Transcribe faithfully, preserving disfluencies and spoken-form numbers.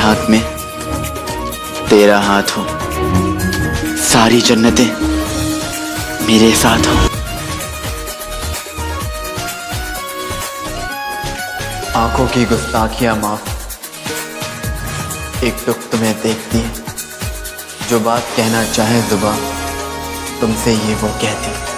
हाथ में तेरा हाथ हो, सारी जन्नतें मेरे साथ हो। आंखों की गुस्ताखियां माफ, एक टुक तुम्हें देखती है, जो बात कहना चाहे जुबान तुमसे ये वो कहती।